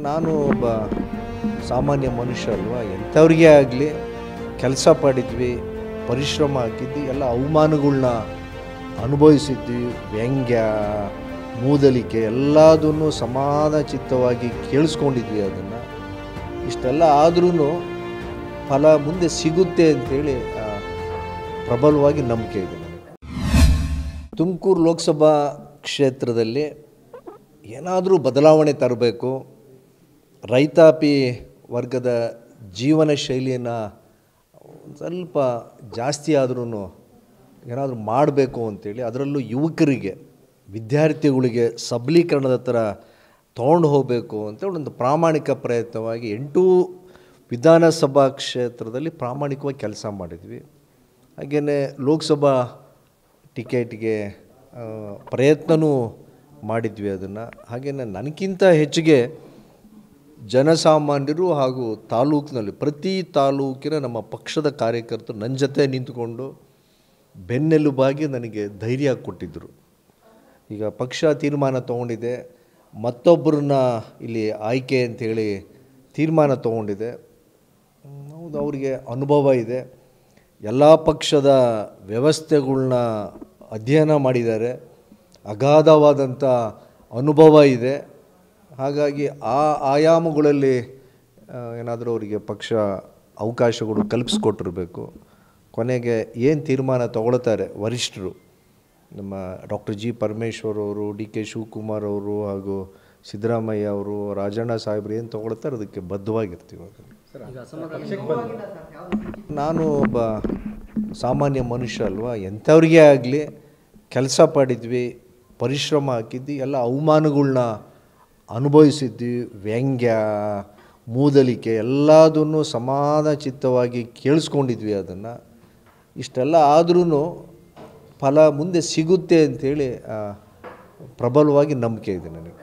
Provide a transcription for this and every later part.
ನಾನು ಒಬ್ಬ ಸಾಮಾನ್ಯ ಮನುಷ್ಯ ಅಲ್ವಾ, ಎಂಥವ್ರಿಗೆ ಆಗಲಿ ಕೆಲಸ ಮಾಡಿದ್ವಿ, ಪರಿಶ್ರಮ ಹಾಕಿದ್ವಿ, ಎಲ್ಲ ಅವಮಾನಗಳನ್ನ ಅನುಭವಿಸಿದ್ವಿ, ವ್ಯಂಗ್ಯ ಮೂದಲಿಕೆ ಎಲ್ಲದನ್ನು ಸಮಾನ ಚಿತ್ತವಾಗಿ ಕೇಳಿಸ್ಕೊಂಡಿದ್ವಿ. ಅದನ್ನು ಇಷ್ಟೆಲ್ಲ ಆದ್ರೂ ಫಲ ಮುಂದೆ ಸಿಗುತ್ತೆ ಅಂಥೇಳಿ ಪ್ರಬಲವಾಗಿ ನಂಬಿಕೆ ಇದೆ ನನಗೆ. ತುಮಕೂರು ಲೋಕಸಭಾ ಕ್ಷೇತ್ರದಲ್ಲಿ ಏನಾದರೂ ಬದಲಾವಣೆ ತರಬೇಕು, ರೈತಾಪಿ ವರ್ಗದ ಜೀವನ ಶೈಲಿಯನ್ನು ಸ್ವಲ್ಪ ಜಾಸ್ತಿ ಆದ್ರೂ ಏನಾದರೂ ಮಾಡಬೇಕು ಅಂಥೇಳಿ, ಅದರಲ್ಲೂ ಯುವಕರಿಗೆ, ವಿದ್ಯಾರ್ಥಿಗಳಿಗೆ ಸಬಲೀಕರಣದ ಥರ ತೊಗೊಂಡು ಹೋಗಬೇಕು ಅಂತೇಳಿ ಒಂದು ಪ್ರಾಮಾಣಿಕ ಪ್ರಯತ್ನವಾಗಿ 8 ವಿಧಾನಸಭಾ ಕ್ಷೇತ್ರದಲ್ಲಿ ಪ್ರಾಮಾಣಿಕವಾಗಿ ಕೆಲಸ ಮಾಡಿದ್ವಿ. ಹಾಗೆಯೇ ಲೋಕಸಭಾ ಟಿಕೆಟ್ಗೆ ಪ್ರಯತ್ನವೂ ಮಾಡಿದ್ವಿ ಅದನ್ನು. ಹಾಗೆಯೇ ನನಗಿಂತ ಹೆಚ್ಚಿಗೆ ಜನಸಾಮಾನ್ಯರು ಹಾಗೂ ತಾಲೂಕಿನಲ್ಲಿ ಪ್ರತಿ ತಾಲೂಕಿನ ನಮ್ಮ ಪಕ್ಷದ ಕಾರ್ಯಕರ್ತರು ನನ್ನ ಜೊತೆ ನಿಂತುಕೊಂಡು ಬೆನ್ನೆಲುಬಾಗಿ ನನಗೆ ಧೈರ್ಯ ಕೊಟ್ಟಿದ್ದರು. ಈಗ ಪಕ್ಷ ತೀರ್ಮಾನ ತೊಗೊಂಡಿದೆ, ಮತ್ತೊಬ್ಬರನ್ನ ಇಲ್ಲಿ ಆಯ್ಕೆ ಅಂಥೇಳಿ ತೀರ್ಮಾನ ತೊಗೊಂಡಿದೆ. ಹೌದು, ಅವರಿಗೆ ಅನುಭವ ಇದೆ, ಎಲ್ಲ ಪಕ್ಷದ ವ್ಯವಸ್ಥೆಗಳ್ನ ಅಧ್ಯಯನ ಮಾಡಿದ್ದಾರೆ, ಅಗಾಧವಾದಂಥ ಅನುಭವ ಇದೆ. ಹಾಗಾಗಿ ಆ ಆಯಾಮಗಳಲ್ಲಿ ಏನಾದರೂ ಅವರಿಗೆ ಪಕ್ಷ ಅವಕಾಶಗಳು ಕಲ್ಪಿಸ್ಕೊಟ್ಟಿರಬೇಕು. ಕೊನೆಗೆ ಏನು ತೀರ್ಮಾನ ತಗೊಳ್ತಾರೆ ವರಿಷ್ಠರು, ನಮ್ಮ ಡಾಕ್ಟರ್ ಜಿ ಪರಮೇಶ್ವರ್ ಅವರು, ಡಿ ಕೆ ಶಿವಕುಮಾರ್ ಅವರು ಹಾಗೂ ಸಿದ್ದರಾಮಯ್ಯ ಅವರು, ರಾಜಣ್ಣ ಸಾಹೇಬ್ರು ಏನು ತೊಗೊಳ್ತಾರೆ ಅದಕ್ಕೆ ಬದ್ಧವಾಗಿರ್ತೀವಿ. ನಾನು ಒಬ್ಬ ಸಾಮಾನ್ಯ ಮನುಷ್ಯ ಅಲ್ವಾ, ಎಂಥವ್ರಿಗೆ ಆಗಲಿ ಕೆಲಸ ಮಾಡಿದ್ವಿ, ಪರಿಶ್ರಮ ಹಾಕಿದ್ವಿ, ಎಲ್ಲ ಅವಮಾನಗಳನ್ನ ಅನುಭವಿಸಿದ್ವಿ, ವ್ಯಂಗ್ಯ ಮೂದಲಿಕೆ ಎಲ್ಲದನ್ನು ಸಮಾನ ಚಿತ್ತವಾಗಿ ಕೇಳಿಸ್ಕೊಂಡಿದ್ವಿ. ಅದನ್ನು ಇಷ್ಟೆಲ್ಲ ಆದ್ರೂ ಫಲ ಮುಂದೆ ಸಿಗುತ್ತೆ ಅಂಥೇಳಿ ಪ್ರಬಲವಾಗಿ ನಂಬಿಕೆ ಇದೆ ನನಗೆ.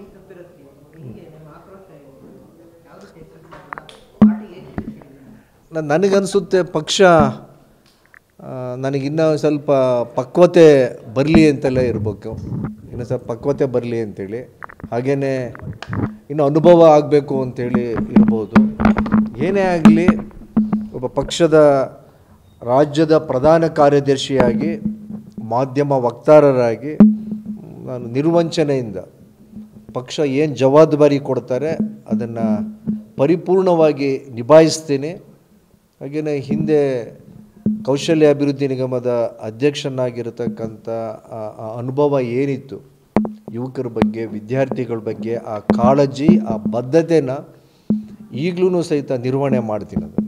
ನನಗನ್ನಿಸುತ್ತೆ ಪಕ್ಷ ನನಗಿನ್ನೂ ಸ್ವಲ್ಪ ಪಕ್ವತೆ ಬರಲಿ ಅಂತೆಲ್ಲ ಇರಬೇಕು, ಇನ್ನೂ ಸ್ವಲ್ಪ ಪಕ್ವತೆ ಬರಲಿ ಅಂಥೇಳಿ. ಹಾಗೆಯೇ ಇನ್ನು ಅನುಭವ ಆಗಬೇಕು ಅಂಥೇಳಿ ಇರ್ಬೋದು. ಏನೇ ಆಗಲಿ ಒಬ್ಬ ಪಕ್ಷದ ರಾಜ್ಯದ ಪ್ರಧಾನ ಕಾರ್ಯದರ್ಶಿಯಾಗಿ, ಮಾಧ್ಯಮ ವಕ್ತಾರರಾಗಿ ನಾನು ನಿರ್ವಂಚನೆಯಿಂದ ಪಕ್ಷ ಏನು ಜವಾಬ್ದಾರಿ ಕೊಡ್ತಾರೆ ಅದನ್ನು ಪರಿಪೂರ್ಣವಾಗಿ ನಿಭಾಯಿಸ್ತೀನಿ. ಹಾಗೆಯೇ ಹಿಂದೆ ಕೌಶಲ್ಯ ಅಭಿವೃದ್ಧಿ ನಿಗಮದ ಅಧ್ಯಕ್ಷನಾಗಿರತಕ್ಕಂಥ ಅನುಭವ ಏನಿತ್ತು, ಯುವಕರ ಬಗ್ಗೆ, ವಿದ್ಯಾರ್ಥಿಗಳ ಬಗ್ಗೆ ಆ ಕಾಳಜಿ, ಆ ಬದ್ಧತೆನ ಈಗಲೂ ಸಹಿತ ನಿರ್ವಹಣೆ ಮಾಡ್ತೀನಿ. ಅದು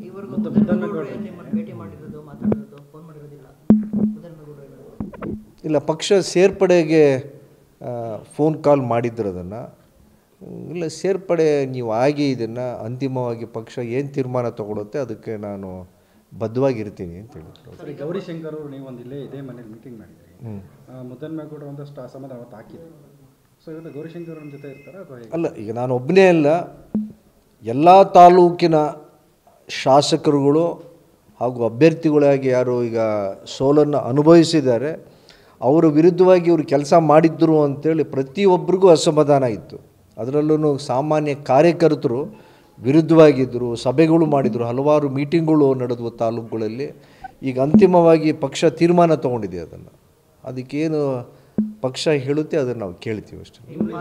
ಇಲ್ಲ, ಪಕ್ಷ ಸೇರ್ಪಡೆಗೆ ಫೋನ್ ಕಾಲ್ ಮಾಡಿದ್ರು. ಅದನ್ನು ಇಲ್ಲ, ಸೇರ್ಪಡೆ ನೀವು ಆಗಿ ಇದನ್ನು ಅಂತಿಮವಾಗಿ ಪಕ್ಷ ಏನು ತೀರ್ಮಾನ ತಗೊಳುತ್ತೆ ಅದಕ್ಕೆ ನಾನು ಬದ್ಧವಾಗಿರ್ತೀನಿ ಅಂತ ಹೇಳಿದ್ರು. ಗೌರಿಶಂಕರ್ ಅವರು ನೀವು ಇದೇ ಮನೇಲಿ ಮೀಟಿಂಗ್ ಮಾಡಿದ್ರಿ, ಮುದ್ದನ್ಮೇಗೌಡ ಒಂದಷ್ಟು ಅಸಮಾಧಾನ ಅವತ್ತು ಹಾಕಿದ್ರು. ಸೊ ಇವತ್ತು ಗೌರಿಶಂಕರ್ ಅವ್ರ ಜೊತೆ ಇರ್ತಾರೆ ಅಥವಾ ಅಲ್ಲ, ಈಗ ನಾನು ಒಬ್ಬನೇ ಅಲ್ಲ, ಎಲ್ಲ ತಾಲೂಕಿನ ಶಾಸಕರುಗಳು ಹಾಗೂ ಅಭ್ಯರ್ಥಿಗಳಾಗಿ ಯಾರು ಈಗ ಸೋಲನ್ನು ಅನುಭವಿಸಿದ್ದಾರೆ ಅವರ ವಿರುದ್ಧವಾಗಿ ಇವರು ಕೆಲಸ ಮಾಡಿದ್ರು ಅಂಥೇಳಿ ಪ್ರತಿಯೊಬ್ಬರಿಗೂ ಅಸಮಾಧಾನ ಇತ್ತು. ಅದರಲ್ಲೂ ಸಾಮಾನ್ಯ ಕಾರ್ಯಕರ್ತರು ವಿರುದ್ಧವಾಗಿದ್ದರು, ಸಭೆಗಳು ಮಾಡಿದರು, ಹಲವಾರು ಮೀಟಿಂಗ್ಗಳು ನಡೆದವು ತಾಲೂಕುಗಳಲ್ಲಿ. ಈಗ ಅಂತಿಮವಾಗಿ ಪಕ್ಷ ತೀರ್ಮಾನ ತೊಗೊಂಡಿದೆ. ಅದಕ್ಕೇನು ಪಕ್ಷ ಹೇಳುತ್ತೆ ಅದನ್ನು ನಾವು ಕೇಳ್ತೀವಿ ಅಷ್ಟೇ.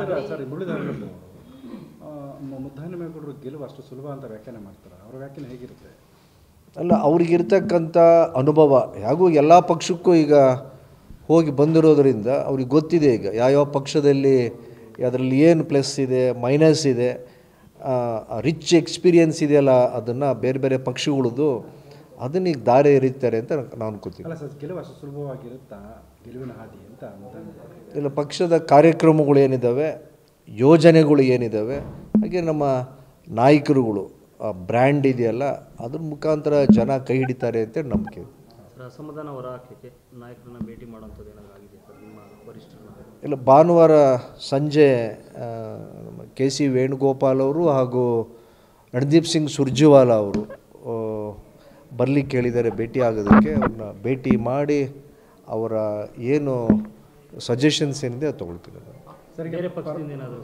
ಮುದ್ದನ್ಮೇಗೌಡರು ಗೆಲುವು ಅಷ್ಟು ಸುಲಭ ಅಂತ ವ್ಯಾಖ್ಯಾನ ಮಾಡ್ತಾರೆ, ಅವ್ರ ವ್ಯಾಖ್ಯಾನ ಹೇಗಿರುತ್ತೆ? ಅಲ್ಲ, ಅವ್ರಿಗಿರ್ತಕ್ಕಂಥ ಅನುಭವ ಹಾಗೂ ಎಲ್ಲ ಪಕ್ಷಕ್ಕೂ ಈಗ ಹೋಗಿ ಬಂದಿರೋದ್ರಿಂದ ಅವ್ರಿಗೆ ಗೊತ್ತಿದೆ ಈಗ ಯಾವ್ಯಾವ ಪಕ್ಷದಲ್ಲಿ ಅದರಲ್ಲಿ ಏನು ಪ್ಲಸ್ ಇದೆ, ಮೈನಸ್ ಇದೆ, ರಿಚ್ ಎಕ್ಸ್ಪೀರಿಯನ್ಸ್ ಇದೆಯಲ್ಲ, ಅದನ್ನು ಬೇರೆ ಬೇರೆ ಪಕ್ಷಗಳದ್ದು ಅದನ್ನ ಈಗ ದಾರಿ ಎರೀತಾರೆ ಅಂತ ನಾನು ಅನ್ಕೋತೀನಿ. ಅಲ್ಲ ಸರ್, ಗೆಲುವು ಅಷ್ಟು ಸುಲಭವಾಗಿರುತ್ತಾ ಗೆಲುವಿನ ಹಾದಿ ಅಂತ? ಇಲ್ಲ, ಪಕ್ಷದ ಕಾರ್ಯಕ್ರಮಗಳು ಏನಿದ್ದಾವೆ, ಯೋಜನೆಗಳು ಏನಿದ್ದಾವೆ, ಹಾಗೆ ನಮ್ಮ ನಾಯಕರುಗಳು ಬ್ರ್ಯಾಂಡ್ ಇದೆಯಲ್ಲ ಅದ್ರ ಮುಖಾಂತರ ಜನ ಕೈ ಹಿಡಿತಾರೆ ಅಂತ ನಂಬಿಕೆ. ಅಸಮಾಧಾನ ಹೊರ ಹಾಕಲಿಕ್ಕೆ ನಾಯಕರನ್ನ ಭೇಟಿ ಮಾಡುವಂಥದ್ದು ಏನಾದರೂ ಆಗಿದೆ ಸರ್ ನಿಮ್ಮ ವರಿಷ್ಠರನ್ನ? ಇಲ್ಲ, ಭಾನುವಾರ ಸಂಜೆ ಕೆ ಸಿ ವೇಣುಗೋಪಾಲ್ ಅವರು ಹಾಗೂ ರಣದೀಪ್ ಸಿಂಗ್ ಸುರ್ಜೇವಾಲಾ ಅವರು ಬರಲಿಕ್ಕೆ ಹೇಳಿದ್ದಾರೆ ಭೇಟಿ ಆಗೋದಕ್ಕೆ. ಅವ್ರನ್ನ ಭೇಟಿ ಮಾಡಿ ಅವರ ಏನು ಸಜೆಷನ್ಸ್ ಏನಿದೆ ಅದು ತೊಗೊಳ್ತೀನಿ. ಬೇರೆ ಪಕ್ಷದಿಂದ ಏನಾದರೂ ಸರ್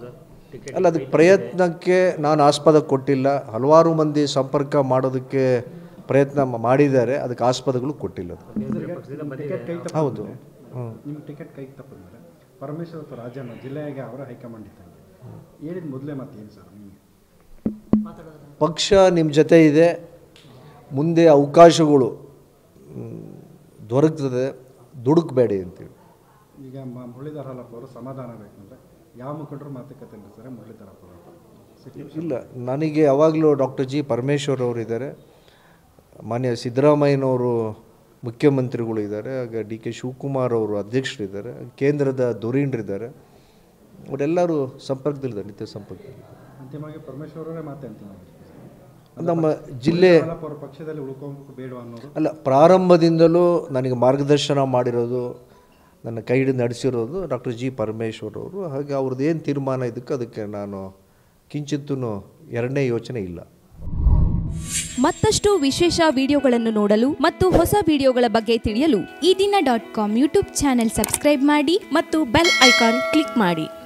ಟಿಕೆಟ್ ಅಲ್ಲ, ಅದಕ್ಕೆ ಪ್ರಯತ್ನಕ್ಕೆ ನಾನು ಆಸ್ಪದ ಕೊಟ್ಟಿಲ್ಲ. ಹಲವಾರು ಮಂದಿ ಸಂಪರ್ಕ ಮಾಡೋದಕ್ಕೆ ಪ್ರಯತ್ನ ಮಾಡಿದ್ದಾರೆ, ಅದಕ್ಕೆ ಆಸ್ಪದಗಳು ಕೊಟ್ಟಿಲ್ಲ. ಪಕ್ಷದಿಂದ ಬಂದಿದೆ. ಟಿಕೆಟ್ ಕೈ ತಪ್ಪ ಹೌದು. ನಿಮ್ಮ ಟಿಕೆಟ್ ಕೈ ತಪ್ಪಿದ್ಮೇಲೆ ಪರಮೇಶ್ವರ್ ಅಥವಾ ರಾಜಣ್ಣ ಜಿಲ್ಲೆಗೆ ಅವರ ಹೈಕಮಾಂಡ್ ಇದ್ದಂಗೆ ಹೇಳಿದ ಮೊದಲೇ ಮಾತೇನು ಸರ್ ನಿಮಗೆ? ಪಕ್ಷ ನಿಮ್ಮ ಜೊತೆ ಇದೆ, ಮುಂದೆ ಅವಕಾಶಗಳು ದೊರಕ್ತದೆ, ದುಡುಕಬೇಡಿ ಅಂತೇಳಿ. ಈಗ ಮುರಳೀಧರ್ ಹಾಲಪ್ಪ ಅವರು ಸಮಾಧಾನ ಬೇಕಂದ್ರೆ ಯಾವ ಮುಖಂಡರು ಮಾತುಕತೆ ನಡೆಸ್ತಾರೆ ಮುರಳೀಧರ್ ಅವರು? ಇಲ್ಲ, ನನಗೆ ಯಾವಾಗಲೂ ಡಾಕ್ಟರ್ ಜಿ ಪರಮೇಶ್ವರ್ ಅವರು ಇದ್ದಾರೆ, ಮಾನ್ಯ ಸಿದ್ದರಾಮಯ್ಯನವರು ಮುಖ್ಯಮಂತ್ರಿಗಳು ಇದ್ದಾರೆ, ಆಗ ಡಿ ಕೆ ಶಿವಕುಮಾರ್ ಅವರು ಅಧ್ಯಕ್ಷರಿದ್ದಾರೆ, ಕೇಂದ್ರದ ಧುರೀಣರಿದ್ದಾರೆ, ಅವರೆಲ್ಲರೂ ಸಂಪರ್ಕದಲ್ಲಿದ್ದಾರೆ, ನಿತ್ಯ ಸಂಪರ್ಕದಲ್ಲಿದ್ದಾರೆ. ಅಂತಿಮವಾಗಿ ಪರಮೇಶ್ವರ್ ಅವರೇ ಮಾತೆ ಅಂತಿಮವಾಗಿ ನಮ್ಮ ಜಿಲ್ಲೆ ಅವರ ಪಕ್ಷದಲ್ಲಿ ಉಳ್ಕೋಬೇಕು ಬೇಡ ಅನ್ನೋದು ಅಲ್ಲ, ಪ್ರಾರಂಭದಿಂದಲೂ ನನಗೆ ಮಾರ್ಗದರ್ಶನ ಮಾಡಿರೋದು, ನನ್ನ ಕೈ ಹಿಡಿದು ನಡೆಸಿರೋದು ಡಾಕ್ಟರ್ ಜಿ ಪರಮೇಶ್ವರ್ ಅವರು. ಹಾಗೆ ಅವ್ರದ್ದು ಏನು ತೀರ್ಮಾನ ಅದಕ್ಕೆ ನಾನು ಕಿಂಚಿತ್ತೂ ಎರಡನೇ ಯೋಚನೆ ಇಲ್ಲ. ಮತ್ತಷ್ಟು ವಿಶೇಷ ವಿಡಿಯೋಗಳನ್ನು ನೋಡಲು ಮತ್ತು ಹೊಸ ವಿಡಿಯೋಗಳ ಬಗ್ಗೆ ತಿಳಿಯಲು ಈ ದಿನ .com ಯೂಟ್ಯೂಬ್ ಚಾನೆಲ್ ಸಬ್ಸ್ಕ್ರೈಬ್ ಮಾಡಿ ಮತ್ತು ಬೆಲ್ ಐಕಾನ್ ಕ್ಲಿಕ್ ಮಾಡಿ.